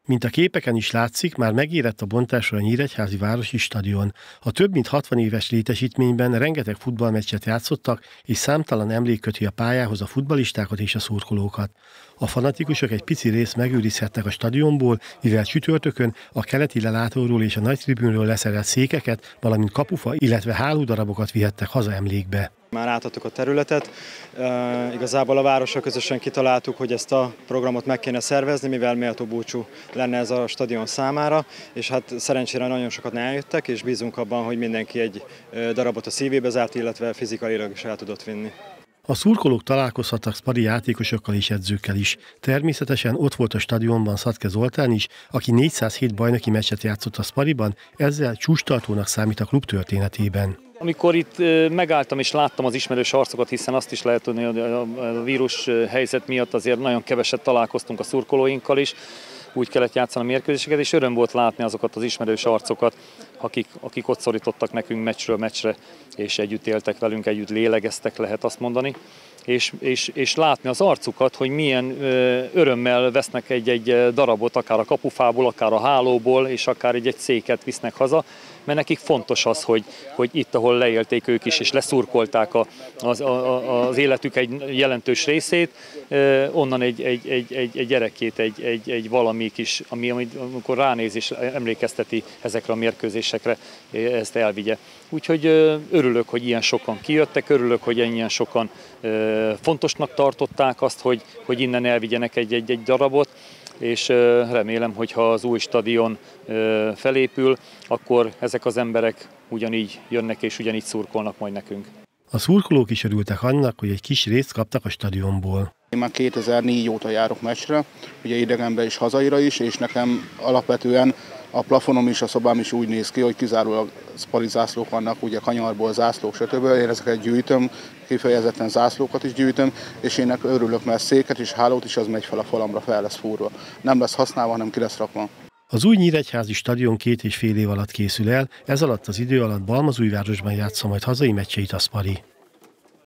Mint a képeken is látszik, már megérett a bontásra a Nyíregyházi Városi Stadion. A több mint 60 éves létesítményben rengeteg futballmeccset játszottak, és számtalan emlék köti a pályához a futballistákat és a szurkolókat. A fanatikusok egy pici részt megőrizhetnek a stadionból, mivel csütörtökön a keleti lelátóról és a nagy tribünről leszerelt székeket, valamint kapufa, illetve hálódarabokat vihettek haza emlékbe. Már átadtuk a területet, igazából a várossal közösen kitaláltuk, hogy ezt a programot meg kéne szervezni, mivel méltó búcsú lenne ez a stadion számára, és hát szerencsére nagyon sokat eljöttek, és bízunk abban, hogy mindenki egy darabot a szívébe zárt, illetve fizikailag is el tudott vinni. A szurkolók találkozhattak szpari játékosokkal és edzőkkel is. Természetesen ott volt a stadionban Szatke Zoltán is, aki 407 bajnoki meccset játszott a szpariban, ezzel csúcstartónak számít a klub történetében. Amikor itt megálltam és láttam az ismerős arcokat, hiszen azt is lehet tudni, hogy a vírus helyzet miatt azért nagyon keveset találkoztunk a szurkolóinkkal is, úgy kellett játszani a mérkőzéseket, és öröm volt látni azokat az ismerős arcokat, akik ott szorítottak nekünk meccsről meccsre, és együtt éltek velünk, együtt lélegeztek, lehet azt mondani. És látni az arcukat, hogy milyen örömmel vesznek egy darabot, akár a kapufából, akár a hálóból, és akár egy széket visznek haza, mert nekik fontos az, hogy itt, ahol leélték ők is, és leszurkolták az életük egy jelentős részét, onnan egy gyerekét, egy valami kis, amikor ránéz és emlékezteti ezekre a mérkőzésekre, ezt elvigye. Úgyhogy örülök, hogy ilyen sokan kijöttek, örülök, hogy ilyen sokan fontosnak tartották azt, hogy innen elvigyenek egy darabot, és remélem, hogy ha az új stadion felépül, akkor ezek az emberek ugyanígy jönnek és ugyanígy szurkolnak majd nekünk. A szurkolók is örültek annak, hogy egy kis részt kaptak a stadionból. Én már 2004 óta járok meccsre, ugye idegenbe is, hazaira is, és nekem alapvetően a plafonom is, a szobám is úgy néz ki, hogy kizárólag szpari zászlók vannak, ugye kanyarból zászlók, stb. Én ezeket gyűjtöm, kifejezetten zászlókat is gyűjtöm, és én örülök, mert széket és hálót is az megy fel a falamra, fel lesz fúrva. Nem lesz használva, hanem ki lesz rakva. Az új nyíregyházi stadion 2,5 év alatt készül el, ez alatt az idő alatt Balmazújvárosban játsza majd hazai meccseit a szpari.